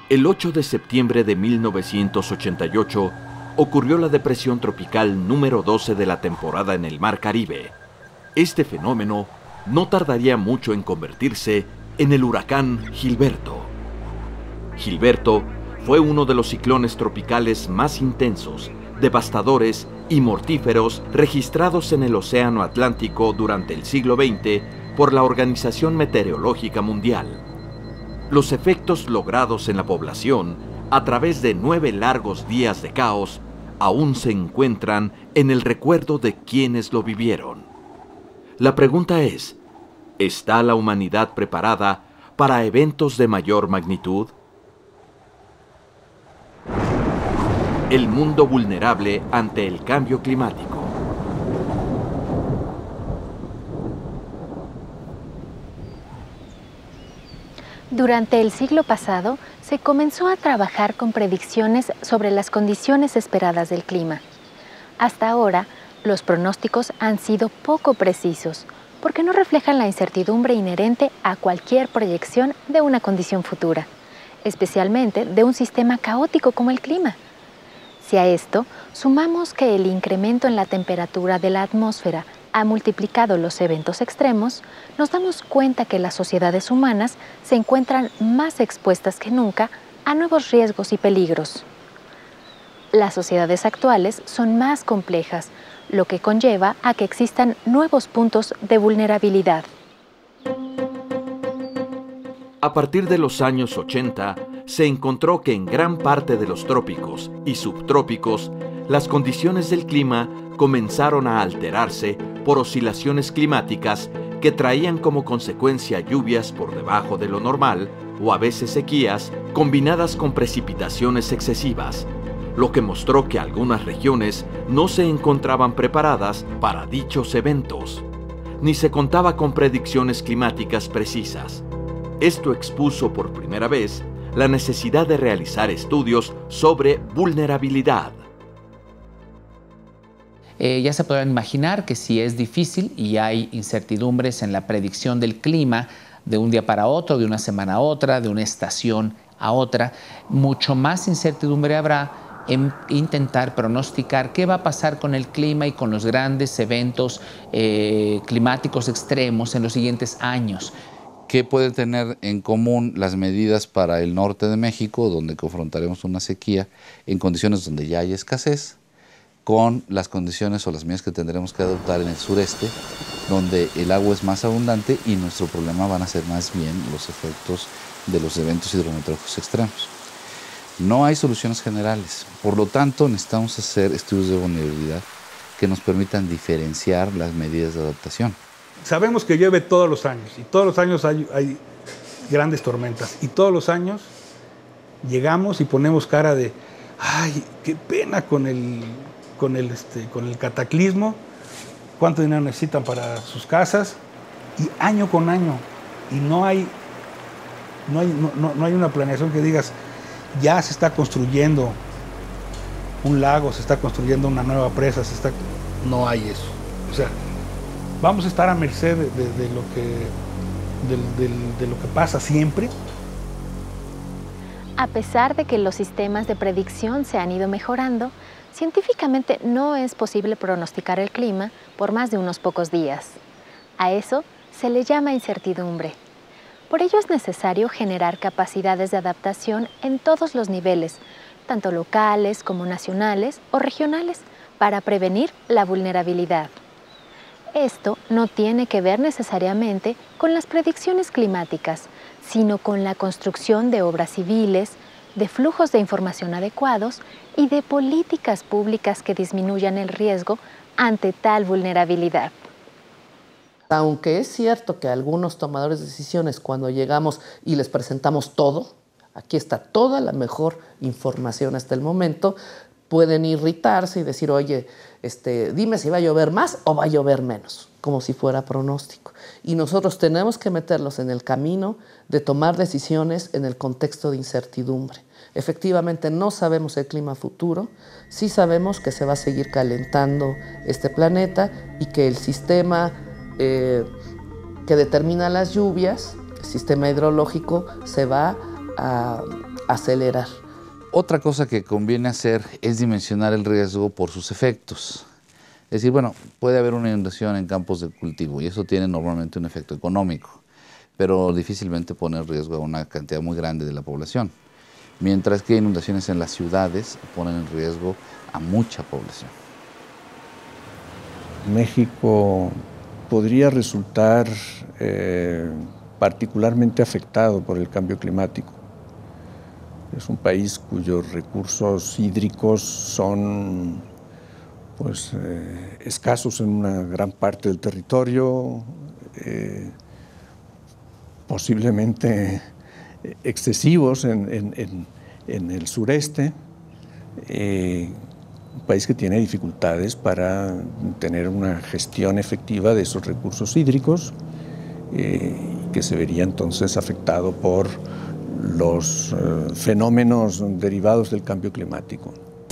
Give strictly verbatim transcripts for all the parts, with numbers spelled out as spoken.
El ocho de septiembre de mil novecientos ochenta y ocho ocurrió la depresión tropical número doce de la temporada en el Mar Caribe. Este fenómeno no tardaría mucho en convertirse en el huracán Gilberto. Gilberto fue uno de los ciclones tropicales más intensos, devastadores y mortíferos registrados en el Océano Atlántico durante el siglo veinte por la Organización Meteorológica Mundial. Los efectos logrados en la población a través de nueve largos días de caos aún se encuentran en el recuerdo de quienes lo vivieron. La pregunta es, ¿está la humanidad preparada para eventos de mayor magnitud? El mundo vulnerable ante el cambio climático. Durante el siglo pasado, se comenzó a trabajar con predicciones sobre las condiciones esperadas del clima. Hasta ahora, los pronósticos han sido poco precisos, porque no reflejan la incertidumbre inherente a cualquier proyección de una condición futura, especialmente de un sistema caótico como el clima. Si a esto sumamos que el incremento en la temperatura de la atmósfera ha multiplicado los eventos extremos, nos damos cuenta que las sociedades humanas se encuentran más expuestas que nunca a nuevos riesgos y peligros. Las sociedades actuales son más complejas, lo que conlleva a que existan nuevos puntos de vulnerabilidad. A partir de los años ochenta, se encontró que en gran parte de los trópicos y subtrópicos, las condiciones del clima comenzaron a alterarse por oscilaciones climáticas que traían como consecuencia lluvias por debajo de lo normal o a veces sequías combinadas con precipitaciones excesivas, lo que mostró que algunas regiones no se encontraban preparadas para dichos eventos, ni se contaba con predicciones climáticas precisas. Esto expuso por primera vez la necesidad de realizar estudios sobre vulnerabilidad. Eh, ya se podrán imaginar que si es difícil y hay incertidumbres en la predicción del clima de un día para otro, de una semana a otra, de una estación a otra, mucho más incertidumbre habrá en intentar pronosticar qué va a pasar con el clima y con los grandes eventos eh, climáticos extremos en los siguientes años. ¿Qué pueden tener en común las medidas para el norte de México, donde confrontaremos una sequía en condiciones donde ya hay escasez, con las condiciones o las medidas que tendremos que adoptar en el sureste, donde el agua es más abundante y nuestro problema van a ser más bien los efectos de los eventos hidrometeorológicos extremos? No hay soluciones generales, por lo tanto necesitamos hacer estudios de vulnerabilidad que nos permitan diferenciar las medidas de adaptación. Sabemos que llueve todos los años y todos los años hay, hay grandes tormentas y todos los años llegamos y ponemos cara de ¡ay, qué pena con el, con el, este, con el cataclismo! ¿Cuánto dinero necesitan para sus casas? Y año con año, y no hay, no hay, no, no, no hay una planeación que digas ya se está construyendo un lago, se está construyendo una nueva presa, se está... no hay eso. O sea, vamos a estar a merced de, de, de, lo, que, de, de, de lo que pasa siempre. A pesar de que los sistemas de predicción se han ido mejorando, científicamente no es posible pronosticar el clima por más de unos pocos días. A eso se le llama incertidumbre. Por ello es necesario generar capacidades de adaptación en todos los niveles, tanto locales como nacionales o regionales, para prevenir la vulnerabilidad. Esto no tiene que ver necesariamente con las predicciones climáticas, sino con la construcción de obras civiles, de flujos de información adecuados y de políticas públicas que disminuyan el riesgo ante tal vulnerabilidad. Aunque es cierto que algunos tomadores de decisiones, cuando llegamos y les presentamos todo, aquí está toda la mejor información hasta el momento, pueden irritarse y decir, oye, este, dime si va a llover más o va a llover menos, como si fuera pronóstico. Y nosotros tenemos que meterlos en el camino de tomar decisiones en el contexto de incertidumbre. Efectivamente, no sabemos el clima futuro, sí sabemos que se va a seguir calentando este planeta y que el sistema eh, que determina las lluvias, el sistema hidrológico, se va a acelerar. Otra cosa que conviene hacer es dimensionar el riesgo por sus efectos. Es decir, bueno, puede haber una inundación en campos de cultivo y eso tiene normalmente un efecto económico, pero difícilmente pone en riesgo a una cantidad muy grande de la población. Mientras que inundaciones en las ciudades ponen en riesgo a mucha población. México podría resultar eh, particularmente afectado por el cambio climático. Es un país cuyos recursos hídricos son pues, eh, escasos en una gran parte del territorio, eh, posiblemente excesivos en, en, en, en el sureste, eh, un país que tiene dificultades para tener una gestión efectiva de esos recursos hídricos, eh, que se vería entonces afectado por los eh, fenómenos derivados del cambio climático.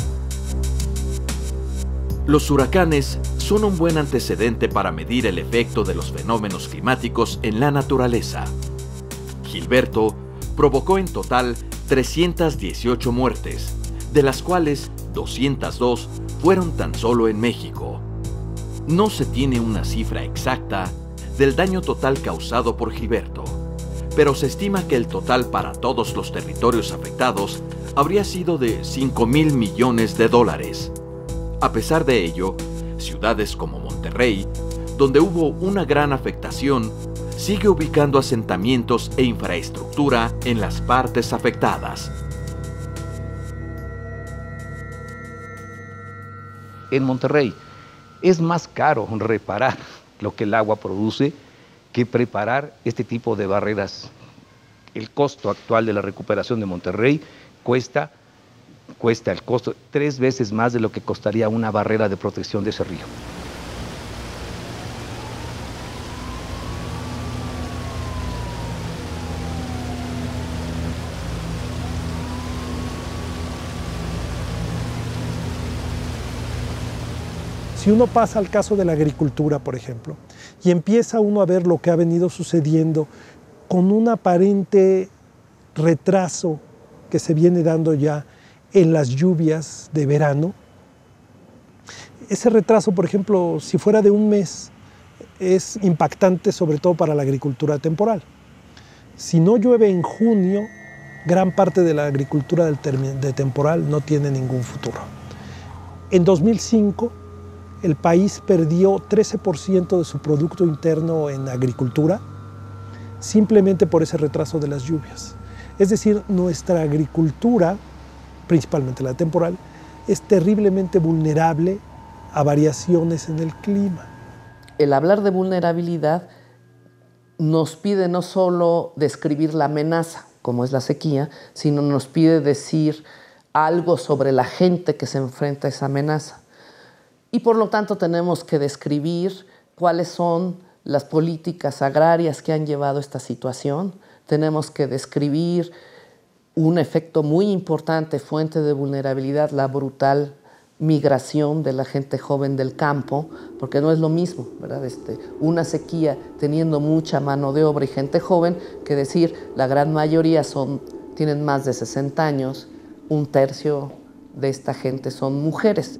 Los huracanes son un buen antecedente para medir el efecto de los fenómenos climáticos en la naturaleza. Gilberto provocó en total trescientas dieciocho muertes, de las cuales doscientas dos fueron tan solo en México. No se tiene una cifra exacta del daño total causado por Gilberto, pero se estima que el total para todos los territorios afectados habría sido de cinco mil millones de dólares. A pesar de ello, ciudades como Monterrey, donde hubo una gran afectación, sigue ubicando asentamientos e infraestructura en las partes afectadas. En Monterrey es más caro reparar lo que el agua produce que preparar este tipo de barreras. El costo actual de la recuperación de Monterrey cuesta, cuesta el costo tres veces más de lo que costaría una barrera de protección de ese río. Si uno pasa al caso de la agricultura, por ejemplo, y empieza uno a ver lo que ha venido sucediendo con un aparente retraso que se viene dando ya en las lluvias de verano, ese retraso, por ejemplo, si fuera de un mes, es impactante sobre todo para la agricultura temporal. Si no llueve en junio, gran parte de la agricultura de temporal no tiene ningún futuro. En dos mil cinco, el país perdió trece por ciento de su Producto Interno en agricultura simplemente por ese retraso de las lluvias. Es decir, nuestra agricultura, principalmente la temporal, es terriblemente vulnerable a variaciones en el clima. El hablar de vulnerabilidad nos pide no solo describir la amenaza, como es la sequía, sino nos pide decir algo sobre la gente que se enfrenta a esa amenaza. Y por lo tanto tenemos que describir cuáles son las políticas agrarias que han llevado a esta situación. Tenemos que describir un efecto muy importante, fuente de vulnerabilidad, la brutal migración de la gente joven del campo, porque no es lo mismo, ¿verdad? Este, una sequía teniendo mucha mano de obra y gente joven, que decir la gran mayoría son, tienen más de sesenta años, un tercio de esta gente son mujeres.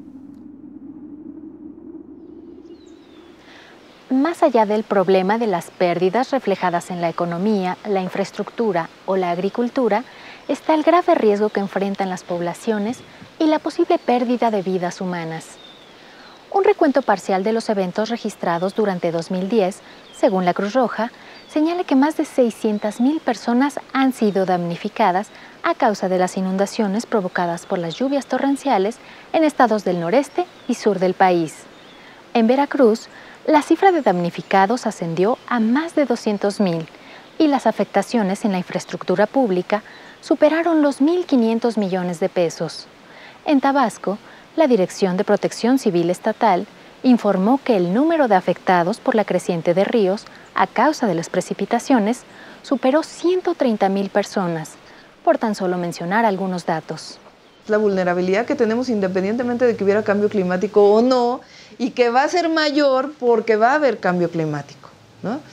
Más allá del problema de las pérdidas reflejadas en la economía, la infraestructura o la agricultura, está el grave riesgo que enfrentan las poblaciones y la posible pérdida de vidas humanas. Un recuento parcial de los eventos registrados durante dos mil diez, según la Cruz Roja, señala que más de seiscientas mil personas han sido damnificadas a causa de las inundaciones provocadas por las lluvias torrenciales en estados del noreste y sur del país. En Veracruz, la cifra de damnificados ascendió a más de doscientos mil y las afectaciones en la infraestructura pública superaron los mil quinientos millones de pesos. En Tabasco, la Dirección de Protección Civil Estatal informó que el número de afectados por la creciente de ríos a causa de las precipitaciones superó ciento treinta mil personas, por tan solo mencionar algunos datos. La vulnerabilidad que tenemos independientemente de que hubiera cambio climático o no, y que va a ser mayor porque va a haber cambio climático, ¿no?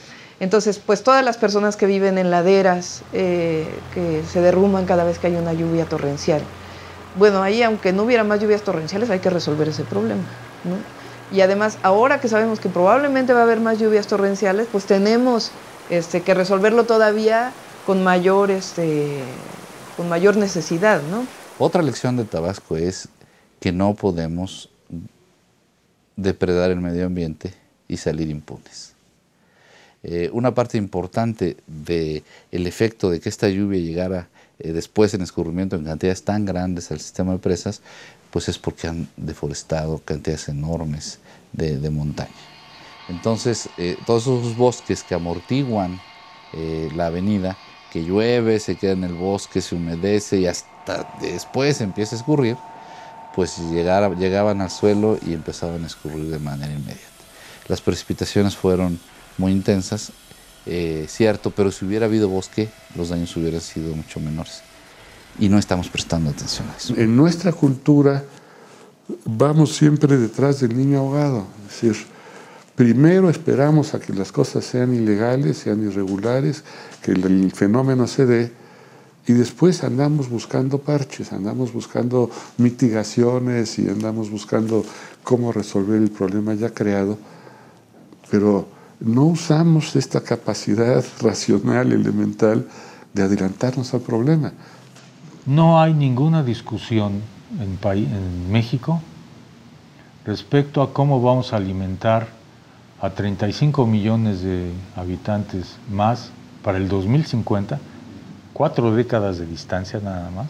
Entonces, pues todas las personas que viven en laderas, eh, que se derrumban cada vez que hay una lluvia torrencial. Bueno, ahí aunque no hubiera más lluvias torrenciales, hay que resolver ese problema, ¿no? Y además, ahora que sabemos que probablemente va a haber más lluvias torrenciales, pues tenemos este, que resolverlo todavía con mayor, este, con mayor necesidad, ¿no? Otra lección de Tabasco es que no podemos depredar el medio ambiente y salir impunes. Eh, una parte importante del efecto de que esta lluvia llegara eh, después en escurrimiento en cantidades tan grandes al sistema de presas, pues es porque han deforestado cantidades enormes de, de montaña. Entonces, eh, todos esos bosques que amortiguan eh, la avenida, que llueve, se queda en el bosque, se humedece y hasta después empieza a escurrir, pues llegara, llegaban al suelo y empezaban a escurrir de manera inmediata. Las precipitaciones fueron muy intensas, eh, cierto, pero si hubiera habido bosque, los daños hubieran sido mucho menores. Y no estamos prestando atención a eso. En nuestra cultura vamos siempre detrás del niño ahogado. Es decir, primero esperamos a que las cosas sean ilegales, sean irregulares, que el, el fenómeno se dé, y después andamos buscando parches, andamos buscando mitigaciones y andamos buscando cómo resolver el problema ya creado, pero no usamos esta capacidad racional, elemental, de adelantarnos al problema. No hay ninguna discusión en, en México respecto a cómo vamos a alimentar a treinta y cinco millones de habitantes más para el dos mil cincuenta, cuatro décadas de distancia nada más,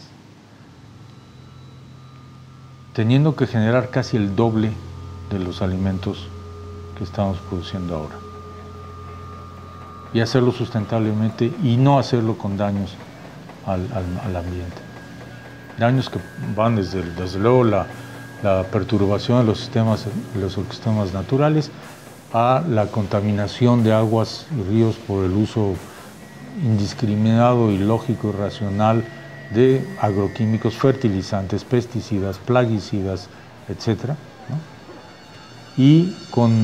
teniendo que generar casi el doble de los alimentos que estamos produciendo ahora. Y hacerlo sustentablemente y no hacerlo con daños al, al, al ambiente. Daños que van desde, desde luego la, la perturbación de los sistemas, los ecosistemas naturales a la contaminación de aguas y ríos por el uso indiscriminado, ilógico y racional de agroquímicos, fertilizantes, pesticidas, plaguicidas, etcétera, ¿no? Y con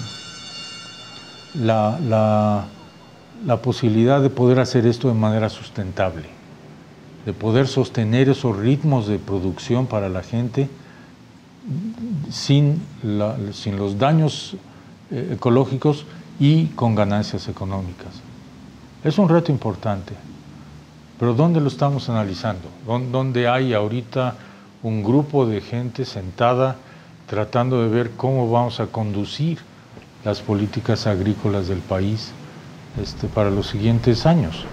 la, la, la posibilidad de poder hacer esto de manera sustentable, de poder sostener esos ritmos de producción para la gente sin, la, sin los daños eh, ecológicos y con ganancias económicas. Es un reto importante, pero ¿dónde lo estamos analizando? ¿Dónde hay ahorita un grupo de gente sentada tratando de ver cómo vamos a conducir las políticas agrícolas del país este, para los siguientes años?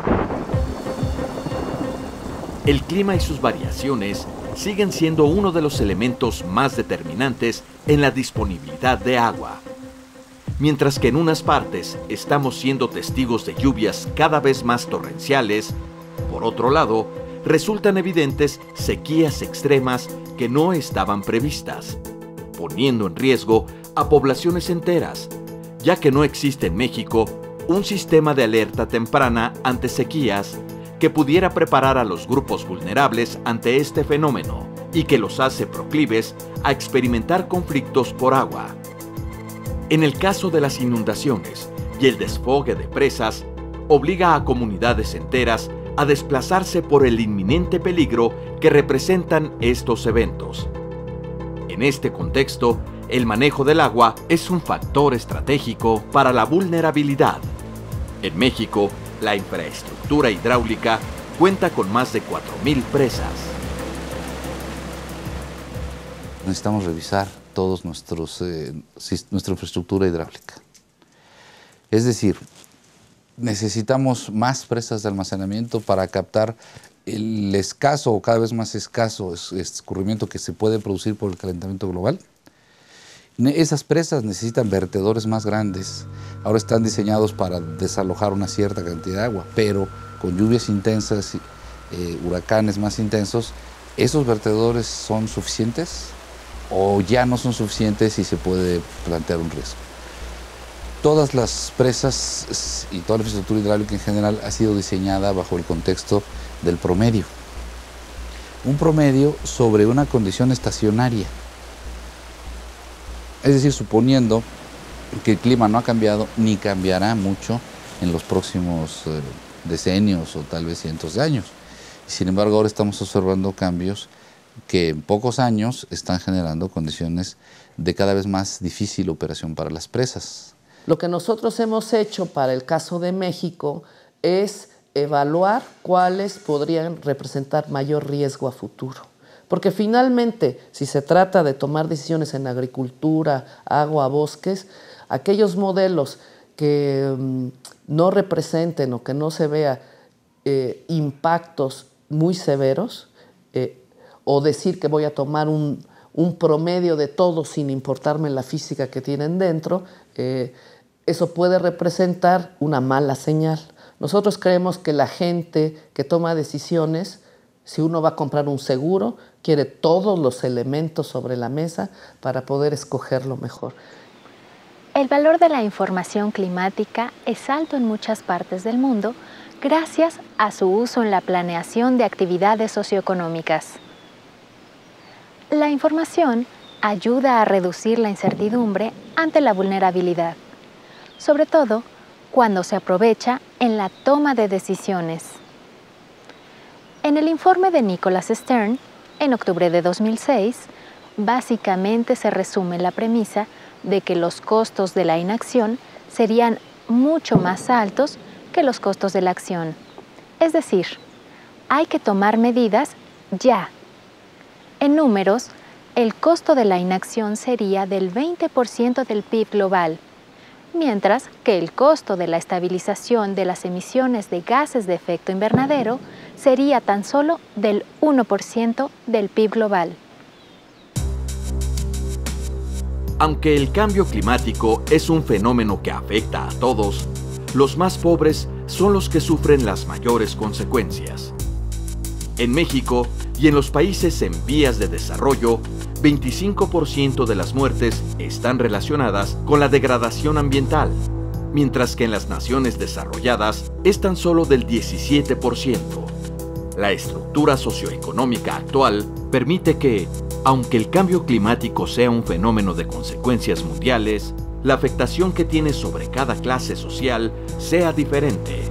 El clima y sus variaciones siguen siendo uno de los elementos más determinantes en la disponibilidad de agua. Mientras que en unas partes estamos siendo testigos de lluvias cada vez más torrenciales, por otro lado, resultan evidentes sequías extremas que no estaban previstas, poniendo en riesgo a poblaciones enteras, ya que no existe en México un sistema de alerta temprana ante sequías que pudiera preparar a los grupos vulnerables ante este fenómeno y que los hace proclives a experimentar conflictos por agua. En el caso de las inundaciones y el desfogue de presas, obliga a comunidades enteras a desplazarse por el inminente peligro que representan estos eventos. En este contexto, el manejo del agua es un factor estratégico para la vulnerabilidad. En México, la infraestructura hidráulica cuenta con más de cuatro mil presas. Necesitamos revisar todos nuestros eh, nuestra infraestructura hidráulica. Es decir, necesitamos más presas de almacenamiento para captar el escaso o cada vez más escaso escurrimiento que se puede producir por el calentamiento global. Esas presas necesitan vertedores más grandes. Ahora están diseñados para desalojar una cierta cantidad de agua, pero con lluvias intensas, eh, huracanes más intensos, ¿esos vertedores son suficientes o ya no son suficientes y se puede plantear un riesgo? Todas las presas y toda la infraestructura hidráulica en general ha sido diseñada bajo el contexto del promedio. Un promedio sobre una condición estacionaria. Es decir, suponiendo que el clima no ha cambiado ni cambiará mucho en los próximos eh, decenios o tal vez cientos de años. Sin embargo, ahora estamos observando cambios que en pocos años están generando condiciones de cada vez más difícil operación para las presas. Lo que nosotros hemos hecho para el caso de México es evaluar cuáles podrían representar mayor riesgo a futuro. Porque finalmente, si se trata de tomar decisiones en agricultura, agua, bosques, aquellos modelos que um, no representen o que no se vea eh, impactos muy severos, eh, o decir que voy a tomar un, un promedio de todo sin importarme la física que tienen dentro, eh, eso puede representar una mala señal. Nosotros creemos que la gente que toma decisiones, si uno va a comprar un seguro, quiere todos los elementos sobre la mesa para poder escogerlo mejor. El valor de la información climática es alto en muchas partes del mundo gracias a su uso en la planeación de actividades socioeconómicas. La información ayuda a reducir la incertidumbre ante la vulnerabilidad, sobre todo cuando se aprovecha en la toma de decisiones. En el informe de Nicholas Stern, en octubre de dos mil seis, básicamente se resume la premisa de que los costos de la inacción serían mucho más altos que los costos de la acción. Es decir, hay que tomar medidas ya. En números, el costo de la inacción sería del veinte por ciento del P I B global, mientras que el costo de la estabilización de las emisiones de gases de efecto invernadero sería tan solo del uno por ciento del P I B global. Aunque el cambio climático es un fenómeno que afecta a todos, los más pobres son los que sufren las mayores consecuencias. En México y en los países en vías de desarrollo, veinticinco por ciento de las muertes están relacionadas con la degradación ambiental, mientras que en las naciones desarrolladas es tan solo del diecisiete por ciento. La estructura socioeconómica actual permite que, aunque el cambio climático sea un fenómeno de consecuencias mundiales, la afectación que tiene sobre cada clase social sea diferente.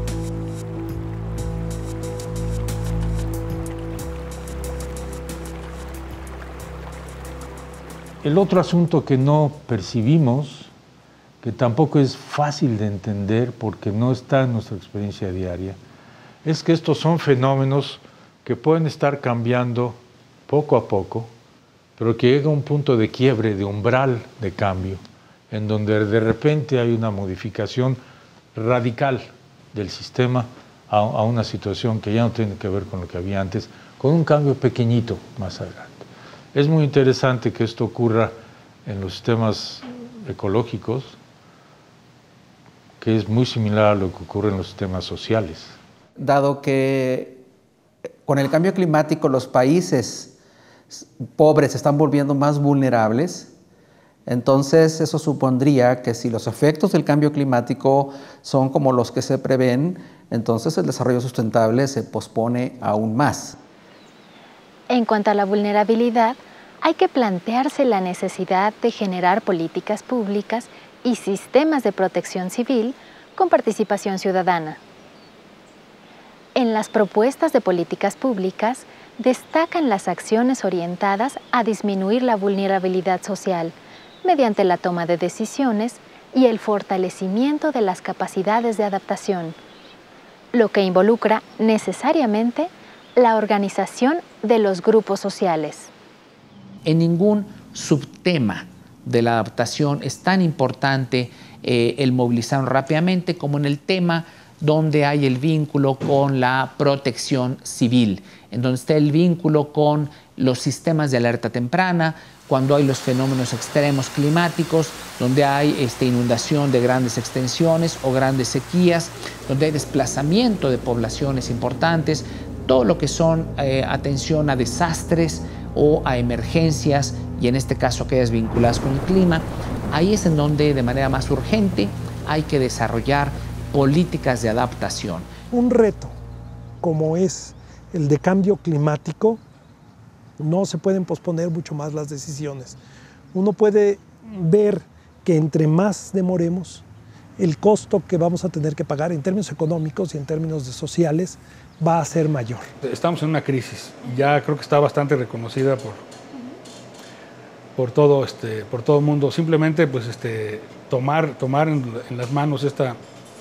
El otro asunto que no percibimos, que tampoco es fácil de entender porque no está en nuestra experiencia diaria, es que estos son fenómenos que pueden estar cambiando poco a poco, pero que llega a un punto de quiebre, de umbral de cambio, en donde de repente hay una modificación radical del sistema a, a una situación que ya no tiene que ver con lo que había antes, con un cambio pequeñito más adelante. Es muy interesante que esto ocurra en los sistemas ecológicos, que es muy similar a lo que ocurre en los sistemas sociales. Dado que con el cambio climático los países pobres se están volviendo más vulnerables, entonces eso supondría que si los efectos del cambio climático son como los que se prevén, entonces el desarrollo sustentable se pospone aún más. En cuanto a la vulnerabilidad, hay que plantearse la necesidad de generar políticas públicas y sistemas de protección civil con participación ciudadana. En las propuestas de políticas públicas destacan las acciones orientadas a disminuir la vulnerabilidad social mediante la toma de decisiones y el fortalecimiento de las capacidades de adaptación, lo que involucra necesariamente la organización de los grupos sociales. En ningún subtema de la adaptación es tan importante eh, el movilizar rápidamente como en el tema donde hay el vínculo con la protección civil, en donde está el vínculo con los sistemas de alerta temprana, cuando hay los fenómenos extremos climáticos, donde hay este, inundación de grandes extensiones o grandes sequías, donde hay desplazamiento de poblaciones importantes, todo lo que son eh, atención a desastres o a emergencias, y en este caso aquellas vinculadas con el clima, ahí es en donde de manera más urgente hay que desarrollar políticas de adaptación. Un reto como es el de cambio climático, no se pueden posponer mucho más las decisiones. Uno puede ver que entre más demoremos, el costo que vamos a tener que pagar en términos económicos y en términos de sociales va a ser mayor. Estamos en una crisis, ya creo que está bastante reconocida por, por todo este, por todo el mundo. Simplemente pues este, tomar, tomar en, en las manos esta,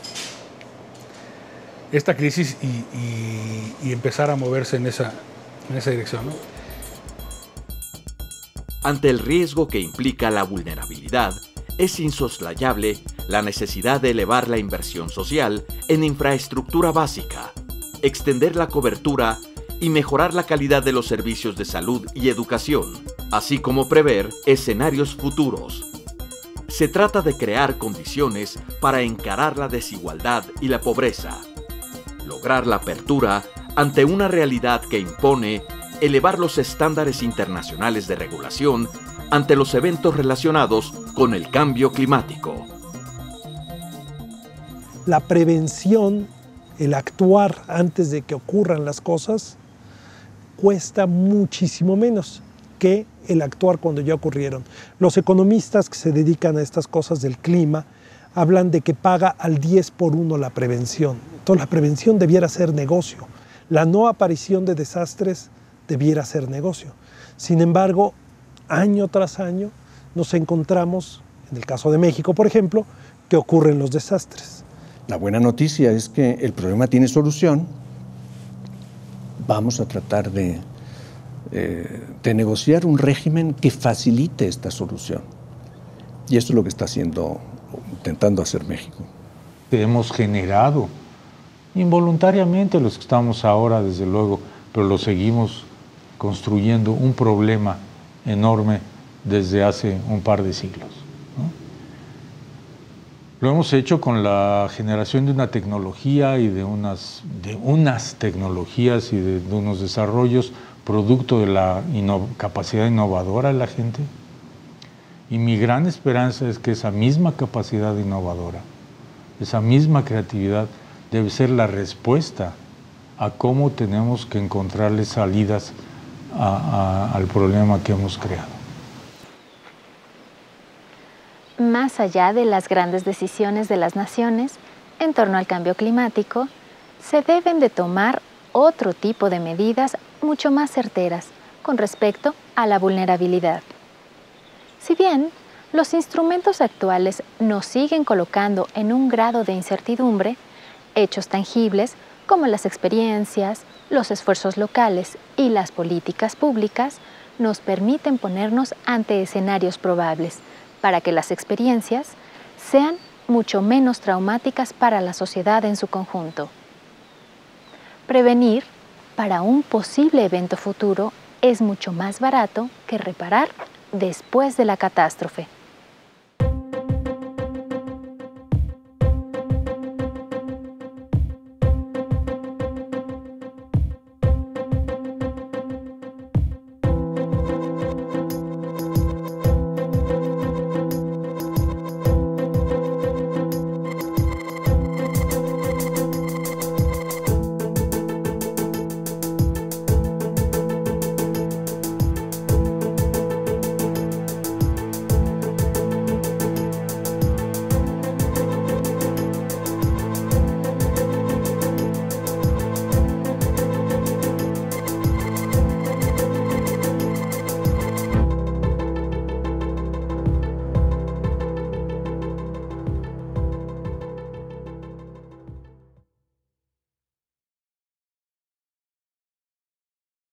esta crisis y, y, y empezar a moverse en esa, en esa dirección, ¿no? Ante el riesgo que implica la vulnerabilidad, es insoslayable la necesidad de elevar la inversión social en infraestructura básica, extender la cobertura y mejorar la calidad de los servicios de salud y educación, así como prever escenarios futuros. Se trata de crear condiciones para encarar la desigualdad y la pobreza, lograr la apertura ante una realidad que impone elevar los estándares internacionales de regulación ante los eventos relacionados con el cambio climático. La prevención, el actuar antes de que ocurran las cosas, cuesta muchísimo menos que el actuar cuando ya ocurrieron. Los economistas que se dedican a estas cosas del clima hablan de que paga al diez por uno la prevención. Entonces la prevención debiera ser negocio. La no aparición de desastres debiera ser negocio. Sin embargo, año tras año nos encontramos, en el caso de México, por ejemplo, que ocurren los desastres. La buena noticia es que el problema tiene solución. Vamos a tratar de, eh, de negociar un régimen que facilite esta solución. Y esto es lo que está haciendo, intentando hacer México. Hemos generado involuntariamente los que estamos ahora, desde luego, pero lo seguimos construyendo, un problema enorme desde hace un par de siglos, ¿no? Lo hemos hecho con la generación de una tecnología y de unas, de unas tecnologías y de, de unos desarrollos producto de la inno, capacidad innovadora de la gente. Y mi gran esperanza es que esa misma capacidad innovadora, esa misma creatividad debe ser la respuesta a cómo tenemos que encontrarle salidas a, a, al problema que hemos creado. Más allá de las grandes decisiones de las naciones en torno al cambio climático, se deben de tomar otro tipo de medidas mucho más certeras con respecto a la vulnerabilidad. Si bien los instrumentos actuales nos siguen colocando en un grado de incertidumbre, hechos tangibles como las experiencias, los esfuerzos locales y las políticas públicas nos permiten ponernos ante escenarios probables para que las experiencias sean mucho menos traumáticas para la sociedad en su conjunto. Prevenir para un posible evento futuro es mucho más barato que reparar después de la catástrofe.